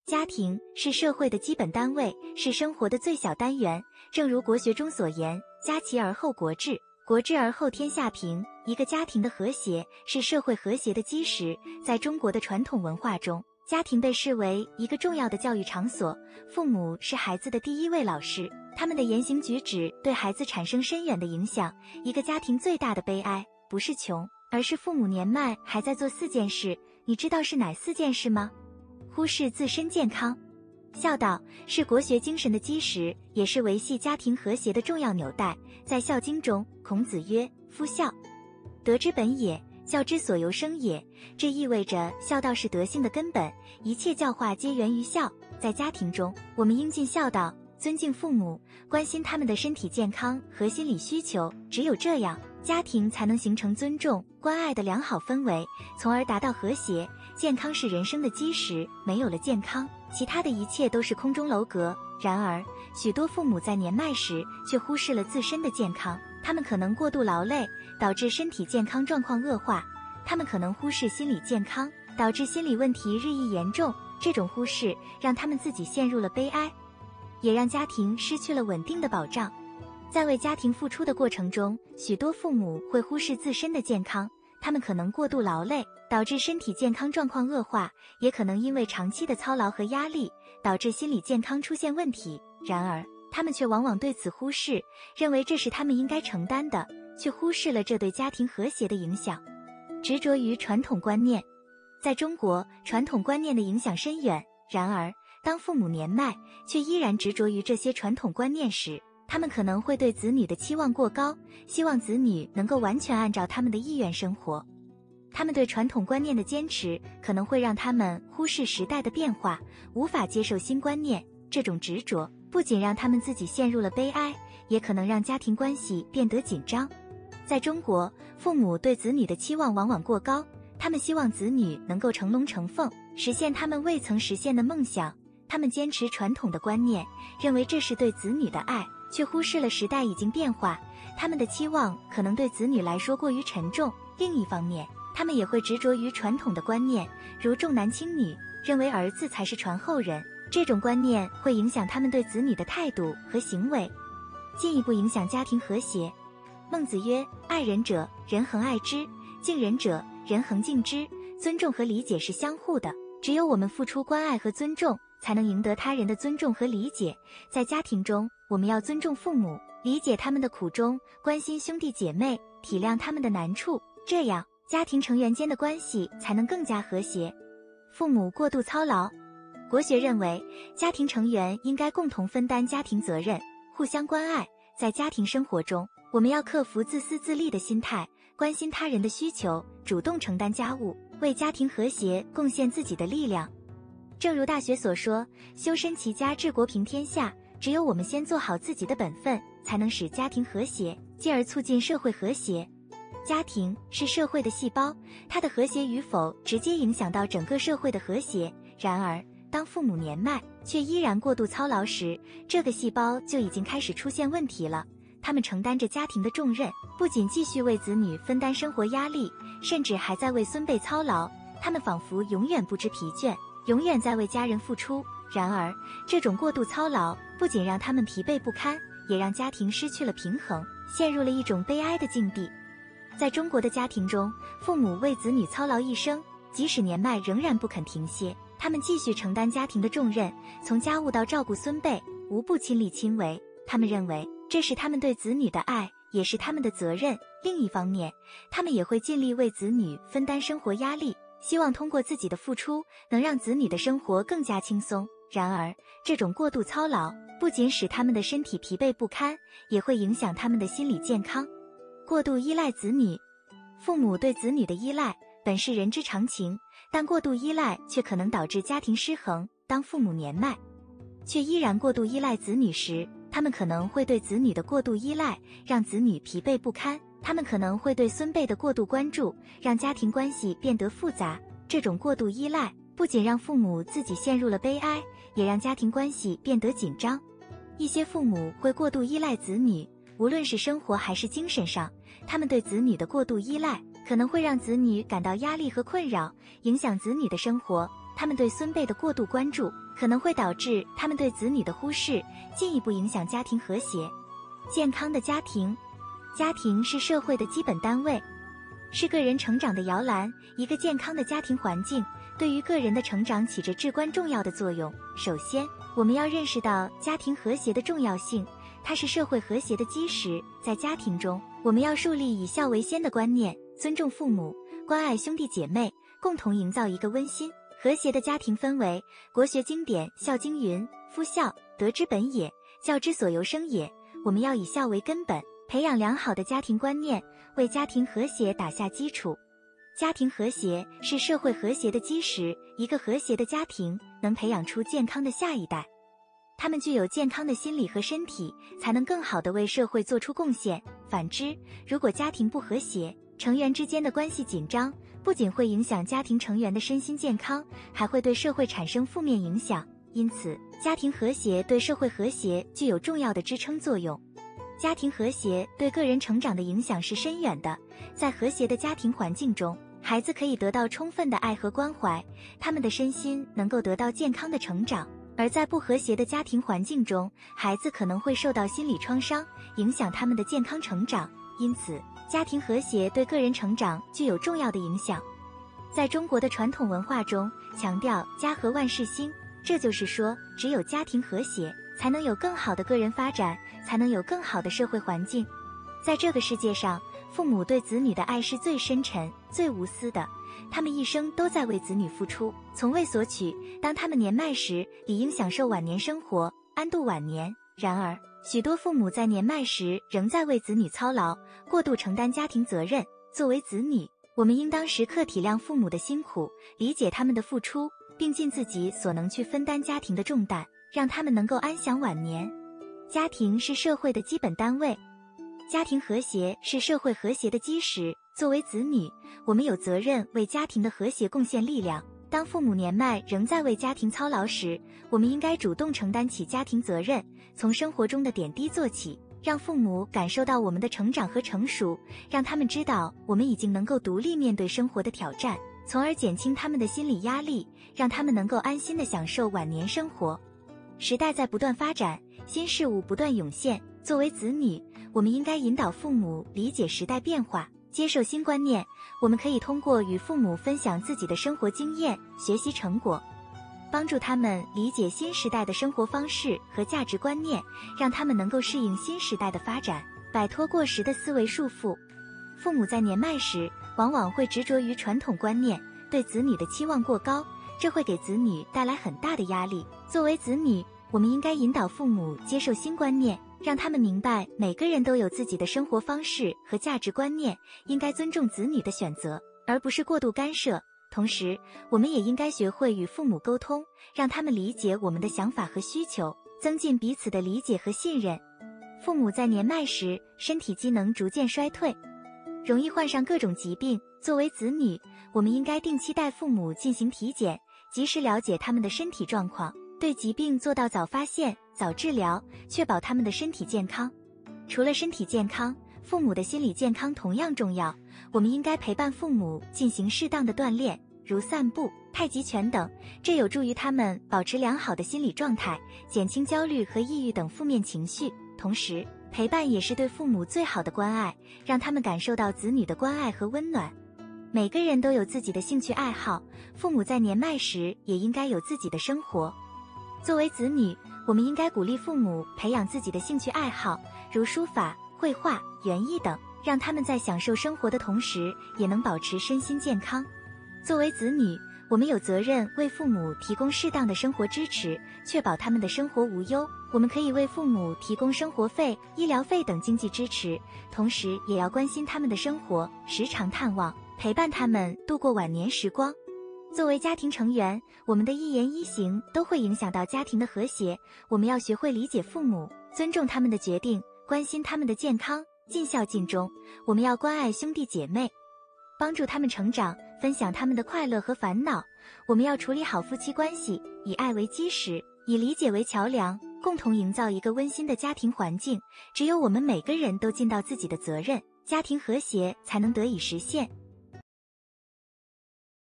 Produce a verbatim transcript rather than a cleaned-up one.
家庭是社会的基本单位，是生活的最小单元。正如国学中所言，家齐而后国治，国治而后天下平。一个家庭的和谐是社会和谐的基石。在中国的传统文化中，家庭被视为一个重要的教育场所，父母是孩子的第一位老师，他们的言行举止对孩子产生深远的影响。一个家庭最大的悲哀，不是穷，而是父母年迈还在做四件事。你知道是哪四件事吗？忽视自身健康。孝道是国学精神的基石，也是维系家庭和谐的重要纽带。在《孝经》中，孔子曰：夫孝，德之本也，教之所由生也。这意味着孝道是德性的根本，一切教化皆源于孝。在家庭中，我们应尽孝道，尊敬父母，关心他们的身体健康和心理需求。只有这样，家庭才能形成尊重、关爱的良好氛围，从而达到和谐。健康是人生的基石，没有了健康，其他的一切都是空中楼阁。然而，许多父母在年迈时却忽视了自身的健康，他们可能过度劳累，导致身体健康状况恶化；他们可能忽视心理健康，导致心理问题日益严重。这种忽视让他们自己陷入了悲哀，也让家庭失去了稳定的保障。在为家庭付出的过程中，许多父母会忽视自身的健康，他们可能过度劳累，导致身体健康状况恶化，也可能因为长期的操劳和压力，导致心理健康出现问题。然而，他们却往往对此忽视，认为这是他们应该承担的，却忽视了这对家庭和谐的影响。执着于传统观念。在中国，传统观念的影响深远，然而，当父母年迈，却依然执着于这些传统观念时，他们可能会对子女的期望过高，希望子女能够完全按照他们的意愿生活。他们对传统观念的坚持可能会让他们忽视时代的变化，无法接受新观念。这种执着不仅让他们自己陷入了悲哀，也可能让家庭关系变得紧张。在中国，父母对子女的期望往往过高，他们希望子女能够成龙成凤，实现他们未曾实现的梦想。他们坚持传统的观念，认为这是对子女的爱，却忽视了时代已经变化，他们的期望可能对子女来说过于沉重。另一方面，他们也会执着于传统的观念，如重男轻女，认为儿子才是传后人。这种观念会影响他们对子女的态度和行为，进一步影响家庭和谐。孟子曰：爱人者，人恒爱之；敬人者，人恒敬之。尊重和理解是相互的，只有我们付出关爱和尊重，才能赢得他人的尊重和理解。在家庭中，我们要尊重父母，理解他们的苦衷，关心兄弟姐妹，体谅他们的难处，这样家庭成员间的关系才能更加和谐。父母过度操劳。国学认为，家庭成员应该共同分担家庭责任，互相关爱。在家庭生活中，我们要克服自私自利的心态，关心他人的需求，主动承担家务，为家庭和谐贡献自己的力量。正如大学所说，修身齐家治国平天下，只有我们先做好自己的本分，才能使家庭和谐，进而促进社会和谐。家庭是社会的细胞，它的和谐与否直接影响到整个社会的和谐。然而，当父母年迈却依然过度操劳时，这个细胞就已经开始出现问题了。他们承担着家庭的重任，不仅继续为子女分担生活压力，甚至还在为孙辈操劳。他们仿佛永远不知疲倦，永远在为家人付出。然而，这种过度操劳不仅让他们疲惫不堪，也让家庭失去了平衡，陷入了一种悲哀的境地。在中国的家庭中，父母为子女操劳一生，即使年迈仍然不肯停歇，他们继续承担家庭的重任，从家务到照顾孙辈，无不亲力亲为。他们认为这是他们对子女的爱，也是他们的责任。另一方面，他们也会尽力为子女分担生活压力，希望通过自己的付出能让子女的生活更加轻松。然而，这种过度操劳不仅使他们的身体疲惫不堪，也会影响他们的心理健康。过度依赖子女。父母对子女的依赖本是人之常情，但过度依赖却可能导致家庭失衡。当父母年迈却依然过度依赖子女时，他们可能会对子女的过度依赖让子女疲惫不堪，他们可能会对孙辈的过度关注让家庭关系变得复杂。这种过度依赖不仅让父母自己陷入了悲哀，也让家庭关系变得紧张。一些父母会过度依赖子女，无论是生活还是精神上，他们对子女的过度依赖可能会让子女感到压力和困扰，影响子女的生活。 他们对孙辈的过度关注，可能会导致他们对子女的忽视，进一步影响家庭和谐。健康的家庭，家庭是社会的基本单位，是个人成长的摇篮。一个健康的家庭环境对于个人的成长起着至关重要的作用。首先，我们要认识到家庭和谐的重要性，它是社会和谐的基石。在家庭中，我们要树立以孝为先的观念，尊重父母，关爱兄弟姐妹，共同营造一个温馨和谐的家庭氛围。国学经典《孝经》云：夫孝，德之本也，教之所由生也。我们要以孝为根本，培养良好的家庭观念，为家庭和谐打下基础。家庭和谐是社会和谐的基石，一个和谐的家庭能培养出健康的下一代，他们具有健康的心理和身体，才能更好地为社会做出贡献。反之，如果家庭不和谐，成员之间的关系紧张，不仅会影响家庭成员的身心健康，还会对社会产生负面影响。因此，家庭和谐对社会和谐具有重要的支撑作用。家庭和谐对个人成长的影响是深远的。在和谐的家庭环境中，孩子可以得到充分的爱和关怀，他们的身心能够得到健康的成长。而在不和谐的家庭环境中，孩子可能会受到心理创伤，影响他们的健康成长。因此，家庭和谐对个人成长具有重要的影响。在中国的传统文化中，强调家和万事兴，这就是说，只有家庭和谐，才能有更好的个人发展，才能有更好的社会环境。在这个世界上，父母对子女的爱是最深沉、最无私的，他们一生都在为子女付出，从未索取。当他们年迈时，理应享受晚年生活，安度晚年。然而，许多父母在年迈时仍在为子女操劳，过度承担家庭责任。作为子女，我们应当时刻体谅父母的辛苦，理解他们的付出，并尽自己所能去分担家庭的重担，让他们能够安享晚年。家庭是社会的基本单位，家庭和谐是社会和谐的基石。作为子女，我们有责任为家庭的和谐贡献力量。当父母年迈仍在为家庭操劳时，我们应该主动承担起家庭责任，从生活中的点滴做起，让父母感受到我们的成长和成熟，让他们知道我们已经能够独立面对生活的挑战，从而减轻他们的心理压力，让他们能够安心地享受晚年生活。时代在不断发展，新事物不断涌现，作为子女，我们应该引导父母理解时代变化，接受新观念。我们可以通过与父母分享自己的生活经验、学习成果，帮助他们理解新时代的生活方式和价值观念，让他们能够适应新时代的发展，摆脱过时的思维束缚。父母在年迈时，往往会执着于传统观念，对子女的期望过高，这会给子女带来很大的压力。作为子女，我们应该引导父母接受新观念，让他们明白每个人都有自己的生活方式和价值观念，应该尊重子女的选择，而不是过度干涉。同时，我们也应该学会与父母沟通，让他们理解我们的想法和需求，增进彼此的理解和信任。父母在年迈时，身体机能逐渐衰退，容易患上各种疾病。作为子女，我们应该定期带父母进行体检，及时了解他们的身体状况，对疾病做到早发现、早治疗，确保他们的身体健康。除了身体健康，父母的心理健康同样重要。我们应该陪伴父母进行适当的锻炼，如散步、太极拳等，这有助于他们保持良好的心理状态，减轻焦虑和抑郁等负面情绪。同时，陪伴也是对父母最好的关爱，让他们感受到子女的关爱和温暖。每个人都有自己的兴趣爱好，父母在年迈时也应该有自己的生活。作为子女，我们应该鼓励父母培养自己的兴趣爱好，如书法、绘画、园艺等，让他们在享受生活的同时，也能保持身心健康。作为子女，我们有责任为父母提供适当的生活支持，确保他们的生活无忧。我们可以为父母提供生活费、医疗费等经济支持，同时也要关心他们的生活，时常探望，陪伴他们度过晚年时光。作为家庭成员，我们的一言一行都会影响到家庭的和谐。我们要学会理解父母，尊重他们的决定，关心他们的健康，尽孝尽忠。我们要关爱兄弟姐妹，帮助他们成长，分享他们的快乐和烦恼。我们要处理好夫妻关系，以爱为基石，以理解为桥梁，共同营造一个温馨的家庭环境。只有我们每个人都尽到自己的责任，家庭和谐才能得以实现。